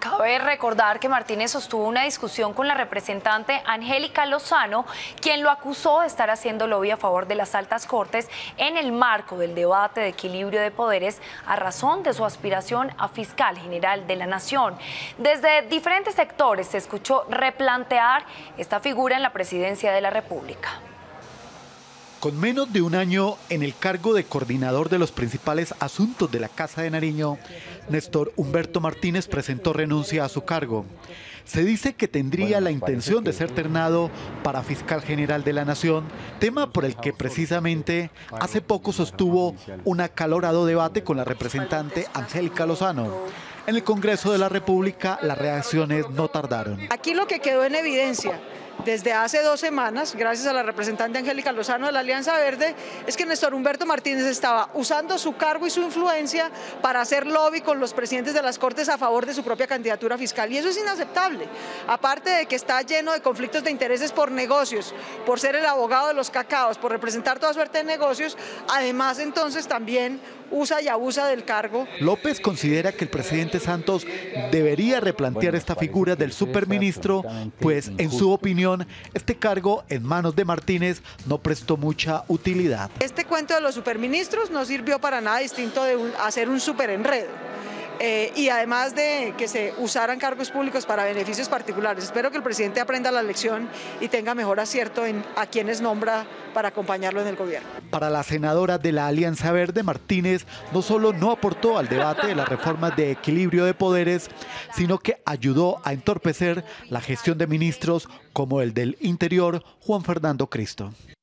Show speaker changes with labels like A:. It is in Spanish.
A: Cabe recordar que Martínez sostuvo una discusión con la representante Angélica Lozano, quien lo acusó de estar haciendo lobby a favor de las altas cortes en el marco del debate de equilibrio de poderes a razón de su aspiración a fiscal general de la Nación. Desde diferentes sectores se escuchó replantear esta figura en la presidencia de la República.
B: Con menos de un año en el cargo de coordinador de los principales asuntos de la Casa de Nariño, Néstor Humberto Martínez presentó renuncia a su cargo. Se dice que tendría la intención de ser ternado para fiscal general de la Nación, tema por el que precisamente hace poco sostuvo un acalorado debate con la representante Angélica Lozano. En el Congreso de la República las reacciones no tardaron.
C: Aquí lo que quedó en evidencia desde hace 2 semanas, gracias a la representante Angélica Lozano de la Alianza Verde, es que Néstor Humberto Martínez estaba usando su cargo y su influencia para hacer lobby con los presidentes de las Cortes a favor de su propia candidatura fiscal. Y eso es inaceptable. Aparte de que está lleno de conflictos de intereses por negocios, por ser el abogado de los cacaos, por representar toda suerte de negocios, además entonces también usa y abusa del cargo.
B: López considera que el presidente Santos debería replantear esta figura del superministro, pues en su opinión este cargo en manos de Martínez no prestó mucha utilidad.
C: Este cuento de los superministros no sirvió para nada distinto de hacer un superenredo. Y además de que se usaran cargos públicos para beneficios particulares. Espero que el presidente aprenda la lección y tenga mejor acierto en a quienes nombra para acompañarlo en el gobierno.
B: Para la senadora de la Alianza Verde, Martínez no solo no aportó al debate de las reformas de equilibrio de poderes, sino que ayudó a entorpecer la gestión de ministros como el del Interior, Juan Fernando Cristo.